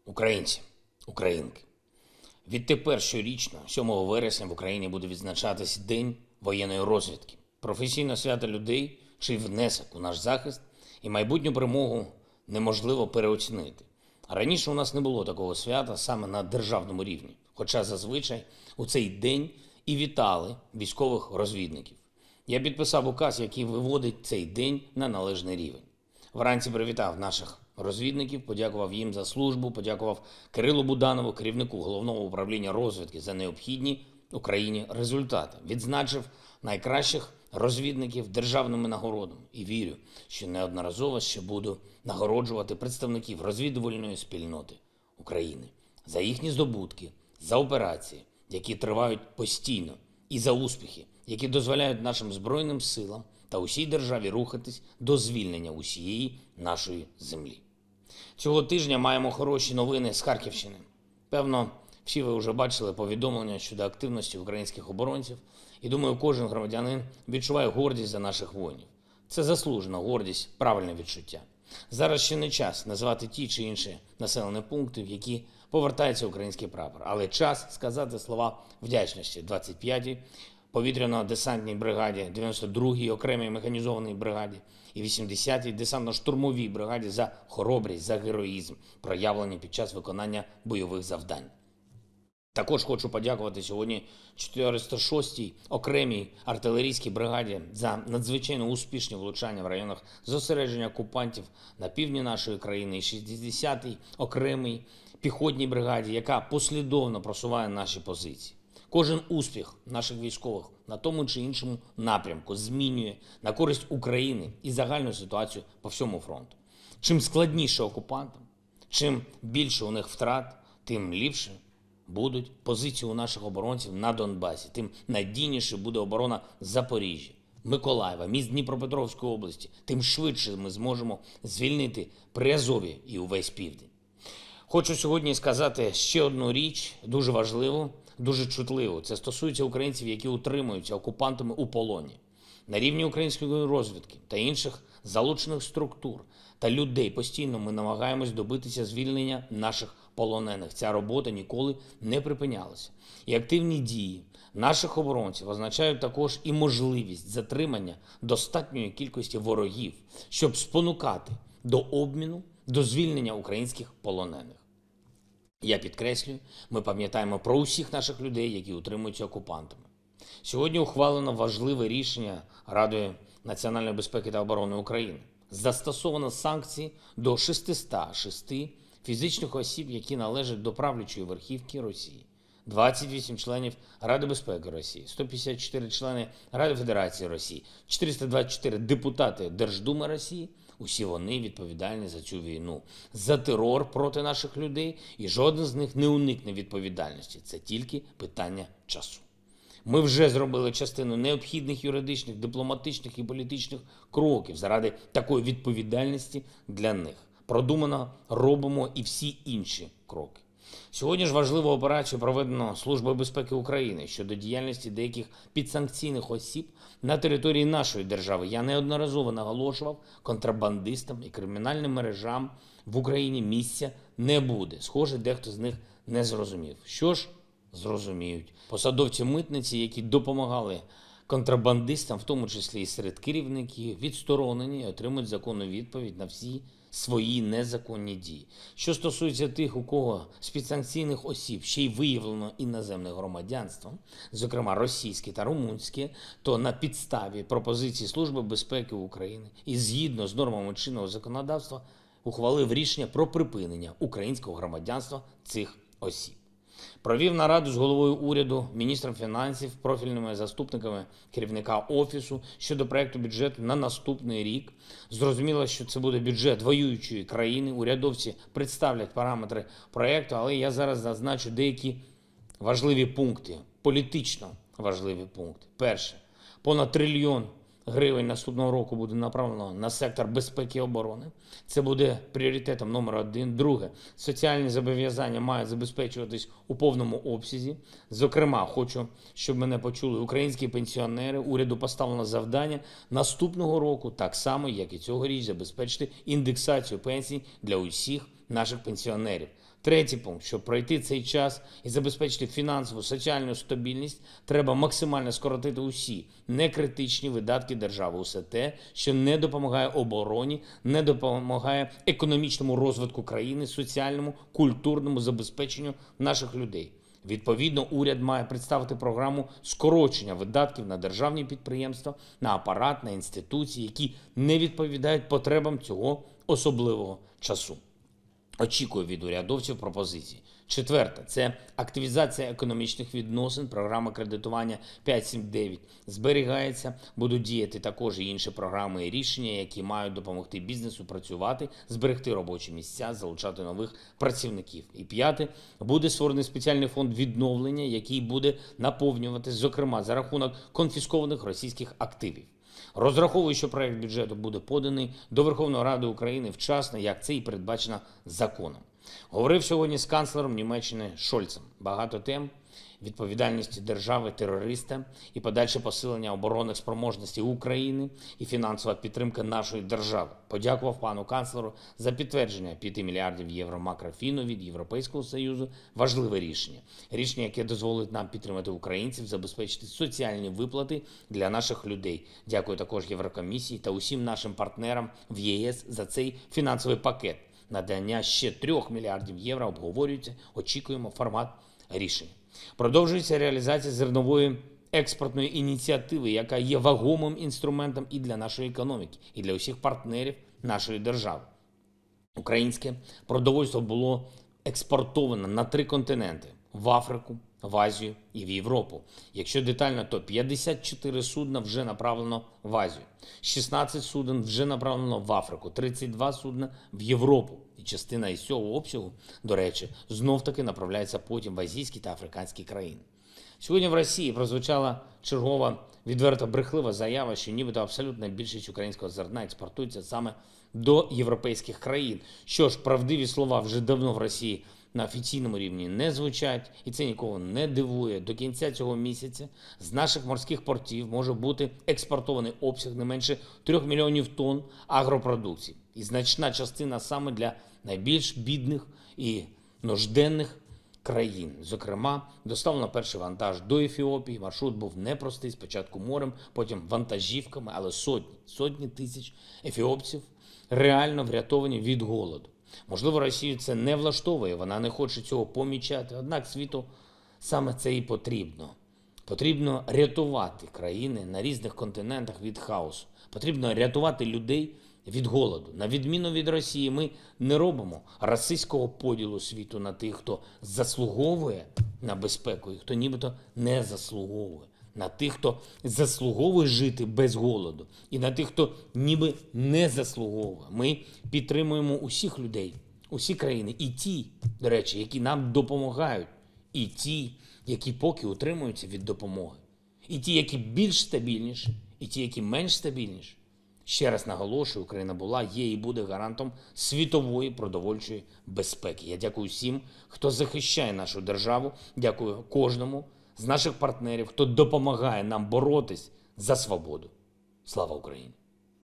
Українці, українки, відтепер щорічно, 7 вересня в Україні буде відзначатись День воєнної розвідки. Професійне свято людей, чий внесок у наш захист і майбутню перемогу неможливо переоцінити. Раніше у нас не було такого свята саме на державному рівні, хоча зазвичай у цей день і вітали військових розвідників. Я підписав указ, який виводить цей день на належний рівень. Вранці привітав наших розвідників, подякував їм за службу, подякував Кирилу Буданову, керівнику Головного управління розвідки, за необхідні Україні результати. Відзначив найкращих розвідників державними нагородами. І вірю, що неодноразово ще буду нагороджувати представників розвідувальної спільноти України за їхні здобутки, за операції, які тривають постійно, і за успіхи, які дозволяють нашим Збройним силам та усій державі рухатись до звільнення усієї нашої землі. Цього тижня маємо хороші новини з Харківщини. Певно, всі ви вже бачили повідомлення щодо активності українських оборонців. І думаю, кожен громадянин відчуває гордість за наших воїнів. Це заслужена гордість, правильне відчуття. Зараз ще не час називати ті чи інші населені пункти, в які повертається український прапор. Але час сказати слова вдячності 25-й повітряно-десантній бригаді, 92-й окремій механізованій бригаді і 80-й десантно-штурмовій бригаді за хоробрість, за героїзм, проявлені під час виконання бойових завдань. Також хочу подякувати сьогодні 406-й окремій артилерійській бригаді за надзвичайно успішні влучання в районах зосередження окупантів на півдні нашої країни і 60-й окремій піхотній бригаді, яка послідовно просуває наші позиції. Кожен успіх наших військових на тому чи іншому напрямку змінює на користь України і загальну ситуацію по всьому фронту. Чим складніше окупантам, чим більше у них втрат, тим ліпше будуть позиції у наших оборонців на Донбасі, тим надійніше буде оборона Запоріжжя, Миколаєва, міст Дніпропетровської області, тим швидше ми зможемо звільнити Приазов'я і увесь південь. Хочу сьогодні сказати ще одну річ, дуже важливу, дуже чутливу. Це стосується українців, які утримуються окупантами у полоні. На рівні української розвідки та інших залучених структур та людей постійно ми намагаємось добитися звільнення наших полонених. Ця робота ніколи не припинялася. І активні дії наших оборонців означають також і можливість затримання достатньої кількості ворогів, щоб спонукати до обміну, до звільнення українських полонених. Я підкреслюю, ми пам'ятаємо про усіх наших людей, які утримуються окупантами. Сьогодні ухвалено важливе рішення Радою національної безпеки та оборони України. Застосовано санкції до 606 фізичних осіб, які належать до правлячої верхівки Росії, 28 членів Ради безпеки Росії, 154 члени Ради Федерації Росії, 424 депутати Держдуми Росії. Усі вони відповідальні за цю війну, за терор проти наших людей, і жоден з них не уникне відповідальності. Це тільки питання часу. Ми вже зробили частину необхідних юридичних, дипломатичних і політичних кроків заради такої відповідальності для них. Продумано робимо і всі інші кроки. Сьогодні ж важливу операцію проведено Службою безпеки України щодо діяльності деяких підсанкційних осіб на території нашої держави. Я неодноразово наголошував, контрабандистам і кримінальним мережам в Україні місця не буде. Схоже, дехто з них не зрозумів. Що ж, зрозуміють. Посадовці митниці, які допомагали контрабандистам, в тому числі і серед керівників, відсторонені, отримують законну відповідь на всі свої незаконні дії. Що стосується тих, у кого з підсанкційних осіб ще й виявлено іноземне громадянство, зокрема російське та румунське, то на підставі пропозиції Служби безпеки України і згідно з нормами чинного законодавства ухвалив рішення про припинення українського громадянства цих осіб. Провів нараду з головою уряду, міністром фінансів, профільними заступниками керівника Офісу щодо проекту бюджету на наступний рік. Зрозуміло, що це буде бюджет воюючої країни. Урядовці представлять параметри проекту, але я зараз зазначу деякі важливі пункти, політично важливі пункти. Перше. Понад 1 трильйон гривень наступного року буде направлено на сектор безпеки і оборони. Це буде пріоритетом номер 1. Друге. Соціальні зобов'язання мають забезпечуватись у повному обсязі. Зокрема, хочу, щоб мене почули українські пенсіонери. Уряду поставлено завдання наступного року, так само, як і цьогоріч, забезпечити індексацію пенсій для усіх наших пенсіонерів. Третій пункт. Щоб пройти цей час і забезпечити фінансову, соціальну стабільність, треба максимально скоротити усі некритичні видатки держави. Усе те, що не допомагає обороні, не допомагає економічному розвитку країни, соціальному, культурному забезпеченню наших людей. Відповідно, уряд має представити програму скорочення видатків на державні підприємства, на апарат, на інституції, які не відповідають потребам цього особливого часу. Очікую від урядовців пропозицій. Четверте – це активізація економічних відносин, програма кредитування 5-7-9 зберігається, будуть діяти також і інші програми і рішення, які мають допомогти бізнесу працювати, зберегти робочі місця, залучати нових працівників. І п'яте – буде створений спеціальний фонд відновлення, який буде наповнюватись, зокрема, за рахунок конфіскованих російських активів. Розраховую, що проект бюджету буде поданий до Верховної Ради України вчасно, як це і передбачено законом. Говорив сьогодні з канцлером Німеччини Шольцем. Багато тем: відповідальності держави-терориста і подальше посилення оборонних спроможностей України і фінансова підтримка нашої держави. Подякував пану канцлеру за підтвердження 5 мільярдів євро макрофіну від Європейського Союзу. Важливе рішення. Рішення, яке дозволить нам підтримати українців, забезпечити соціальні виплати для наших людей. Дякую також Єврокомісії та усім нашим партнерам в ЄС за цей фінансовий пакет. Надання ще 3 мільярдів євро обговорюється, очікуємо формат рішення. Продовжується реалізація зернової експортної ініціативи, яка є вагомим інструментом і для нашої економіки, і для усіх партнерів нашої держави. Українське продовольство було експортовано на 3 континенти – в Африку, в Азію і в Європу. Якщо детально, то 54 судна вже направлено в Азію, 16 суден вже направлено в Африку, 32 судна в Європу. І частина із цього обсягу, до речі, знов-таки направляється потім в азійські та африканські країни. Сьогодні в Росії прозвучала чергова відверто брехлива заява, що нібито абсолютна більшість українського зерна експортується саме до європейських країн. Що ж, правдиві слова вже давно в Росії на офіційному рівні не звучать, і це нікого не дивує. До кінця цього місяця з наших морських портів може бути експортований обсяг не менше 3 мільйонів тонн агропродукції. І значна частина саме для найбільш бідних і нужденних країн. Зокрема, доставлено перший вантаж до Ефіопії. Маршрут був непростий, спочатку морем, потім вантажівками, але сотні тисяч ефіопців реально врятовані від голоду. Можливо, Росію це не влаштовує, вона не хоче цього помічати, однак світу саме це і потрібно. Потрібно рятувати країни на різних континентах від хаосу. Потрібно рятувати людей від голоду. На відміну від Росії, ми не робимо расистського поділу світу на тих, хто заслуговує на безпеку і хто нібито не заслуговує. На тих, хто заслуговує жити без голоду, і на тих, хто ніби не заслуговує. Ми підтримуємо усіх людей, усі країни, і ті, до речі, які нам допомагають, і ті, які поки утримуються від допомоги, і ті, які більш стабільніші, і ті, які менш стабільніші. Ще раз наголошую, Україна була, є і буде гарантом світової продовольчої безпеки. Я дякую всім, хто захищає нашу державу, дякую кожному з наших партнерів, хто допомагає нам боротись за свободу. Слава Україні!